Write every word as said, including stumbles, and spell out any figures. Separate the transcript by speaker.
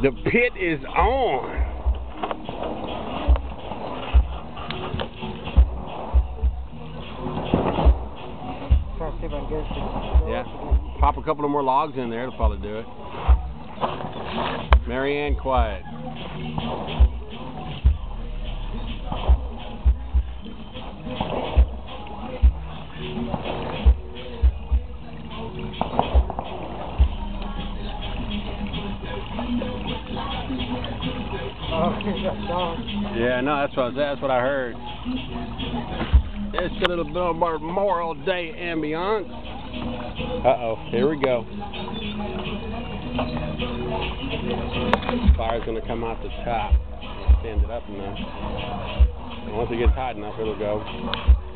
Speaker 1: The pit is on.
Speaker 2: Trying to see if I can get it.
Speaker 1: Yeah. Pop a couple of more logs in there, it'll probably do it. Marianne quiet. Yeah, no, that's what that's what I heard. It's a little bit of Memorial Day ambiance. Uh oh, here we go. Fire's gonna come out the top. Stand it up enough. Once it gets hot enough, it'll go.